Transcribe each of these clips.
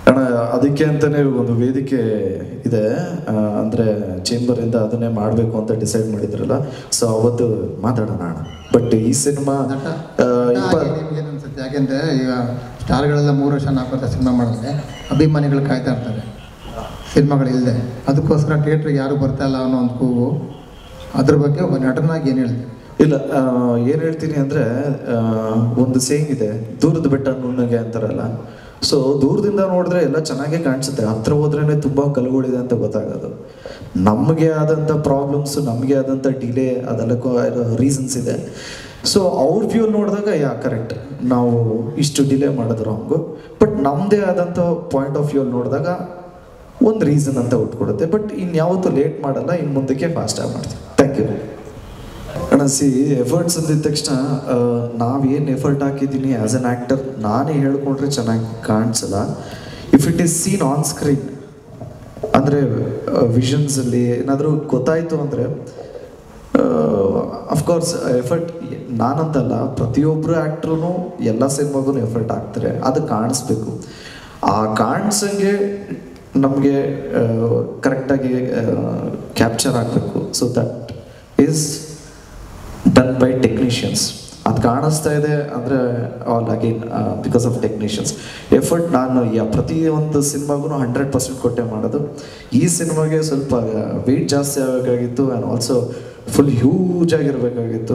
ಅಣ್ಣ ಅದಕ್ಕೆ ಅಂತಲೇ ಒಂದು ವೇದಿಕೆ ಇದೆ, ಅಂದರೆ ಚೇಂಬರಿಂದ ಅದನ್ನೇ ಮಾಡಬೇಕು ಅಂತ ಡಿಸೈಡ್ ಮಾಡಿದ್ರಲ್ಲ, ಸೊ ಅವತ್ತು ಮಾತಾಡೋಣ ಅಣ್ಣ. ಬಟ್ ಈ ಸಿನಿಮಾ ಅನ್ಸುತ್ತೆ, ಯಾಕೆಂದರೆ ಈಗ ಸ್ಟಾರ್ಗಳೆಲ್ಲ 3 ವರ್ಷ 4 ವರ್ಷ ಸಿನಿಮಾ ಮಾಡಿದ್ರೆ ಅಭಿಮಾನಿಗಳು ಕಾಯ್ತಾ ಇರ್ತಾರೆ ಸಿನಿಮಾಗಳಿಲ್ಲದೆ, ಅದಕ್ಕೋಸ್ಕರ ಥಿಯೇಟ್ರಿಗೆ ಯಾರು ಬರ್ತಾ ಇಲ್ಲ ಅನ್ನೋ ಒಂದು ಕೂಗು. ಅದ್ರ ಬಗ್ಗೆ ಒಬ್ಬ ನಟನಾಗಿ ಏನು ಹೇಳ್ತೀವಿ? ಇಲ್ಲ, ಏನು ಹೇಳ್ತೀನಿ ಅಂದರೆ, ಒಂದು ಸೇಯಿಂಗ್ ಇದೆ, ದೂರದ ಬೆಟ್ಟ ನುಣ್ಣಗೆ ಅಂತಾರಲ್ಲ. ಸೊ ದೂರದಿಂದ ನೋಡಿದ್ರೆ ಎಲ್ಲ ಚೆನ್ನಾಗೇ ಕಾಣಿಸುತ್ತೆ, ಹತ್ರ ಹೋದ್ರೇ ತುಂಬ ಕಲುಗಳಿದೆ ಅಂತ ಗೊತ್ತಾಗೋದು. ನಮಗೆ ಆದಂಥ ಪ್ರಾಬ್ಲಮ್ಸ್, ನಮಗೆ ಆದಂಥ ಡಿಲೇ, ಅದೆಲ್ಲಕ್ಕೂ ರೀಸನ್ಸ್ ಇದೆ. ಸೊ ಅವ್ರ ವ್ಯೂ ನೋಡಿದಾಗ ಕರೆಕ್ಟ್, ನಾವು ಇಷ್ಟು ಡಿಲೇ ಮಾಡಿದ್ರು ಹಂಗು, ಬಟ್ ನಮ್ಮದೇ ಆದಂಥ ಪಾಯಿಂಟ್ ಆಫ್ ವ್ಯೂ ನೋಡಿದಾಗ ಒಂದು ರೀಸನ್ ಅಂತ ಉಟ್ಕೊಡುತ್ತೆ. ಬಟ್ ಇನ್ಯಾವತ್ತೂ ಲೇಟ್ ಮಾಡಲ್ಲ, ಇನ್ನು ಮುಂದಕ್ಕೆ ಫಾಸ್ಟಾಗಿ ಮಾಡ್ತೀವಿ. ಥ್ಯಾಂಕ್ ಯು ಅಣ್ಣ. ಎಫರ್ಟ್ಸ್ ಅಂದಿದ ತಕ್ಷಣ ನಾವೇನು ಎಫರ್ಟ್ ಹಾಕಿದ್ದೀನಿ ಆ್ಯಸ್ ಅನ್ ಆ್ಯಕ್ಟರ್ ನಾನೇ ಹೇಳ್ಕೊಂಡ್ರೆ ಚೆನ್ನಾಗಿ ಕಾಣಿಸಲ್ಲ. If it is seen on screen ಅಂದರೆ ವಿಷನ್ಸಲ್ಲಿ ಏನಾದರೂ ಗೊತ್ತಾಯಿತು ಅಂದರೆ, ಅಫ್ಕೋರ್ಸ್ ಎಫರ್ಟ್ ನಾನಂತಲ್ಲ, ಪ್ರತಿಯೊಬ್ಬರು ಆ್ಯಕ್ಟ್ರೂ ಎಲ್ಲ ಸಿನಿಮಾಗೂ ಎಫರ್ಟ್ ಹಾಕ್ತಾರೆ, ಅದು ಕಾಣಿಸ್ಬೇಕು. ಆ ಕಾಣಿಸಂಗೆ ನಮಗೆ ಕರೆಕ್ಟಾಗಿ ಕ್ಯಾಪ್ಚರ್ ಆಗಬೇಕು. So that is done by technicians. ಅದು ಕಾಣಿಸ್ತಾ ಇದೆ ಅಂದರೆ all again because of technicians effort. ನಾನು ಪ್ರತಿಯೊಂದು ಸಿನಿಮಾಗೂ 100% ಕೊಟ್ಟೆ ಮಾಡೋದು. ಈ ಸಿನಿಮಾಗೆ ಸ್ವಲ್ಪ ವೆಯ್ಟ್ ಜಾಸ್ತಿ ಆಗಬೇಕಾಗಿತ್ತು, ಆ್ಯಂಡ್ ಆಲ್ಸೋ ಫುಲ್ ಹ್ಯೂಜ್ ಆಗಿರಬೇಕಾಗಿತ್ತು.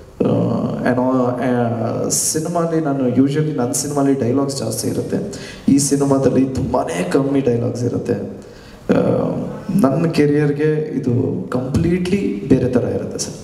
ಸಿನಿಮಾಲಿ ನಾನು ಯೂಶ್ವಲಿ ನನ್ನ ಸಿನಿಮಾಲಿ ಡೈಲಾಗ್ಸ್ ಜಾಸ್ತಿ ಇರುತ್ತೆ, ಈ ಸಿನಿಮಾದಲ್ಲಿ ತುಂಬಾ ಕಮ್ಮಿ ಡೈಲಾಗ್ಸ್ ಇರುತ್ತೆ. ನನ್ನ ಕೆರಿಯರ್ಗೆ ಇದು ಕಂಪ್ಲೀಟ್ಲಿ ಬೇರೆ ಥರ ಇರುತ್ತೆ ಸರ್.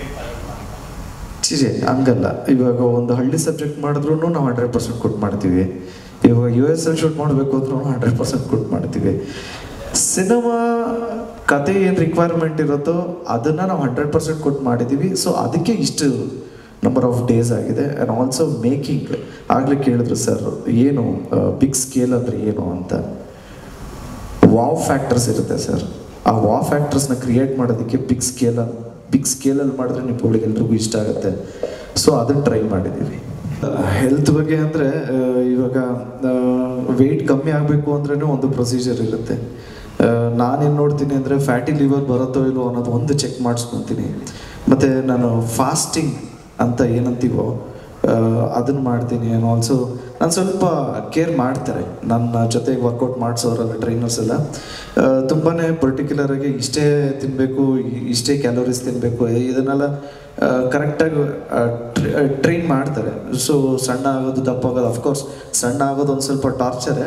ಹಂಗಲ್ಲ, ಇವಾಗ ಒಂದು ಹಳ್ಳಿ ಸಬ್ಜೆಕ್ಟ್ ಮಾಡಿದ್ರು ನಾವು 100% ಕೊಟ್ಟು ಮಾಡ್ತೀವಿ. ಇವಾಗ US ಅಲ್ಲಿ ಶೂಟ್ ಮಾಡಬೇಕು ಅಂದ್ರೂ 100% ಕೊಟ್ಟು ಮಾಡ್ತೀವಿ. ಸಿನಿಮಾ ಕತೆ ಏನು ರಿಕ್ವೈರ್ಮೆಂಟ್ ಇರುತ್ತೋ ಅದನ್ನು ನಾವು 100% ಕೊಟ್ಟು ಮಾಡಿದ್ದೀವಿ. ಸೊ ಅದಕ್ಕೆ ಇಷ್ಟು ನಂಬರ್ ಆಫ್ ಡೇಸ್ ಆಗಿದೆ. ಆ್ಯಂಡ್ ಆಲ್ಸೋ ಮೇಕಿಂಗ್ ಆಗಲೇ ಕೇಳಿದ್ರು ಸರ್, ಏನು ಬಿಗ್ ಸ್ಕೇಲ್ ಅಂದರೆ ಏನು ಅಂತ. ವಾವ್ ಫ್ಯಾಕ್ಟರ್ಸ್ ಇರುತ್ತೆ ಸರ್, ಆ ವಾವ್ ಫ್ಯಾಕ್ಟರ್ಸ್ನ ಕ್ರಿಯೇಟ್ ಮಾಡೋದಕ್ಕೆ ಬಿಗ್ ಸ್ಕೇಲಲ್ಲಿ ಮಾಡಿದ್ರೆ ನಿಮ್ಗಳಿಗೆಲ್ರಿಗೂ ಇಷ್ಟ ಆಗುತ್ತೆ. ಸೊ ಅದನ್ನು ಟ್ರೈ ಮಾಡಿದ್ದೀವಿ. ಹೆಲ್ತ್ ಬಗ್ಗೆ ಅಂದರೆ, ಇವಾಗ ವೆಯ್ಟ್ ಕಮ್ಮಿ ಆಗಬೇಕು ಅಂದ್ರೇ ಒಂದು ಪ್ರೊಸೀಜರ್ ಇರುತ್ತೆ. ನಾನೇನು ನೋಡ್ತೀನಿ ಅಂದರೆ, ಫ್ಯಾಟಿ ಲಿವರ್ ಬರುತ್ತೋ ಇಲ್ಲೋ ಅನ್ನೋದು ಒಂದು ಚೆಕ್ ಮಾಡಿಸ್ಕೊತೀನಿ. ಮತ್ತು ನಾನು ಫಾಸ್ಟಿಂಗ್ ಅಂತ ಏನಂತೀವೋ ಅದನ್ನು ಮಾಡ್ತೀನಿ. ಆ್ಯಂಡ್ ಆಲ್ಸೋ ನಾನು ಸ್ವಲ್ಪ ಕೇರ್ ಮಾಡ್ತಾರೆ, ನನ್ನ ಜೊತೆಗೆ ವರ್ಕೌಟ್ ಮಾಡಿಸೋರಲ್ಲ ಟ್ರೈನರ್ಸ್ ಎಲ್ಲ ತುಂಬಾ ಪರ್ಟಿಕ್ಯುಲರಾಗಿ ಇಷ್ಟೇ ತಿನ್ನಬೇಕು, ಇಷ್ಟೇ ಕ್ಯಾಲೋರೀಸ್ ತಿನ್ನಬೇಕು, ಇದನ್ನೆಲ್ಲ ಕರೆಕ್ಟಾಗಿ ಟ್ರೈನ್ ಮಾಡ್ತಾರೆ. ಸೊ ಸಣ್ಣ ಆಗೋದು, ದಪ್ಪ ಆಗೋದು, ಅಫ್ಕೋರ್ಸ್ ಸಣ್ಣ ಆಗೋದು ಒಂದು ಸ್ವಲ್ಪ ಟಾರ್ಚರೇ.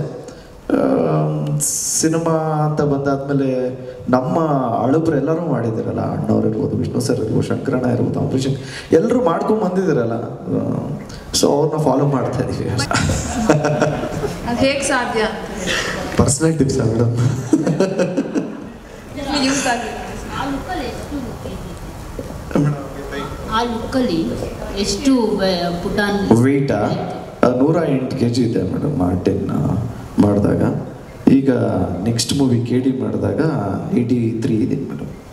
ಸಿನಿಮಾ ಅಂತ ಬಂದಾದ್ಮೇಲೆ ನಮ್ಮ ಅಳುಬ್ರು ಎಲ್ಲರೂ ಮಾಡಿದ್ದೀರಲ್ಲ, ಅಣ್ಣವ್ರು ಇರ್ಬೋದು, ವಿಷ್ಣು ಸರ್ ಇರ್ಬೋದು, ಶಂಕರಣ್ಣ ಇರ್ಬೋದು, ಅಂಬರೀಷ್, ಎಲ್ಲರೂ ಮಾಡ್ಕೊಂಡು ಬಂದಿದ್ದೀರಲ್ಲ. ಸೊ ಅವ್ರನ್ನ ಫಾಲೋ ಮಾಡ್ತಾ ಇದ್ದೀವಿ. ಹೇಗೆ ಸಾಧ್ಯ? Personal tips madam. ಎಷ್ಟು ವೆಯ್ಟಾ 108 kg ಇದೆ ಮೇಡಮ್. ಮಾರ್ಟಿನ್ ಮಾಡಿದಾಗ, ಈಗ ನೆಕ್ಸ್ಟ್ ಮೂವಿ KD ಮಾಡಿದಾಗ 83 ಇದೆ ಮೇಡಮ್.